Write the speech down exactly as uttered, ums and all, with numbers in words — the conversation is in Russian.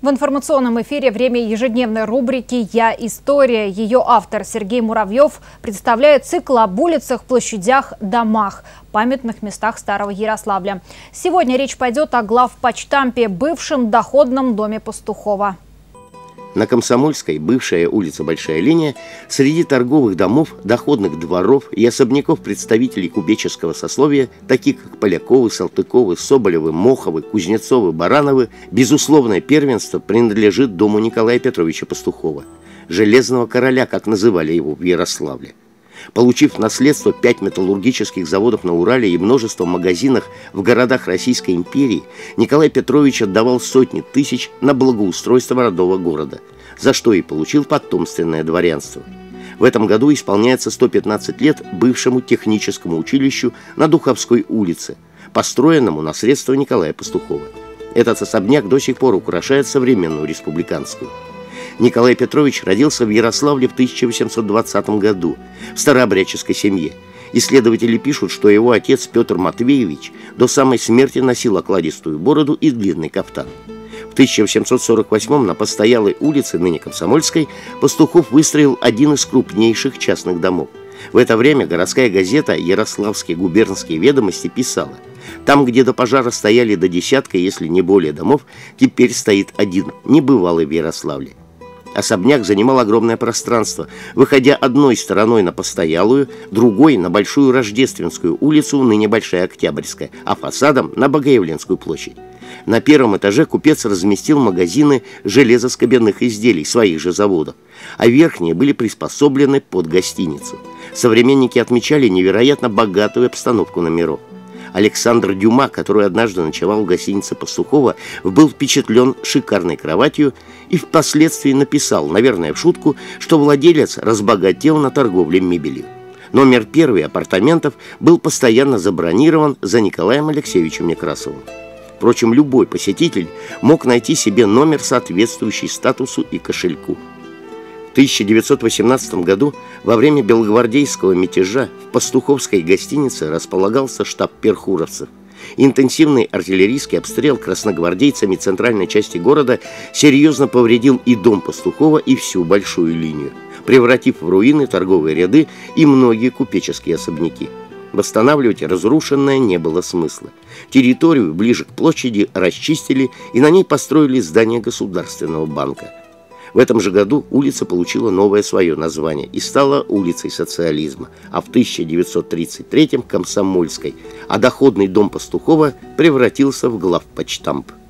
В информационном эфире время ежедневной рубрики «Я история». Ее автор Сергей Муравьев представляет цикл об улицах, площадях, домах, памятных местах Старого Ярославля. Сегодня речь пойдет о главпочтампе, бывшем доходном доме Пастухова. На Комсомольской, бывшая улица Большая Линия, среди торговых домов, доходных дворов и особняков представителей купеческого сословия, таких как Поляковы, Салтыковы, Соболевы, Моховы, Кузнецовы, Барановы, безусловное первенство принадлежит дому Николая Петровича Пастухова, железного короля, как называли его в Ярославле. Получив в наследство пять металлургических заводов на Урале и множество магазинов в городах Российской империи, Николай Петрович отдавал сотни тысяч на благоустройство родного города, за что и получил потомственное дворянство. В этом году исполняется сто пятнадцать лет бывшему техническому училищу на Духовской улице, построенному на средства Николая Пастухова. Этот особняк до сих пор украшает современную республиканскую. Николай Петрович родился в Ярославле в тысяча восемьсот двадцатом году в старообрядческой семье. Исследователи пишут, что его отец Петр Матвеевич до самой смерти носил окладистую бороду и длинный кафтан. В тысяча восемьсот сорок восьмом на Постоялой улице, ныне Комсомольской, Пастухов выстроил один из крупнейших частных домов. В это время городская газета «Ярославские губернские ведомости» писала: «Там, где до пожара стояли до десятка, если не более домов, теперь стоит один, небывалый в Ярославле». Особняк занимал огромное пространство, выходя одной стороной на Постоялую, другой на Большую Рождественскую улицу, ныне Большая Октябрьская, а фасадом на Богоявленскую площадь. На первом этаже купец разместил магазины железоскобяных изделий своих же заводов, а верхние были приспособлены под гостиницу. Современники отмечали невероятно богатую обстановку номеров. Александр Дюма, который однажды ночевал в гостинице Пастухова, был впечатлен шикарной кроватью и впоследствии написал, наверное, в шутку, что владелец разбогател на торговле мебелью. Номер первый апартаментов был постоянно забронирован за Николаем Алексеевичем Некрасовым. Впрочем, любой посетитель мог найти себе номер, соответствующий статусу и кошельку. В тысяча девятьсот восемнадцатом году во время белогвардейского мятежа в Пастуховской гостинице располагался штаб перхуровцев. Интенсивный артиллерийский обстрел красногвардейцами центральной части города серьезно повредил и дом Пастухова, и всю Большую Линию, превратив в руины торговые ряды и многие купеческие особняки. Восстанавливать разрушенное не было смысла. Территорию ближе к площади расчистили и на ней построили здание Государственного банка. В этом же году улица получила новое свое название и стала улицей социализма, а в тысяча девятьсот тридцать третьем – Комсомольской, а доходный дом Пастухова превратился в главпочтамп.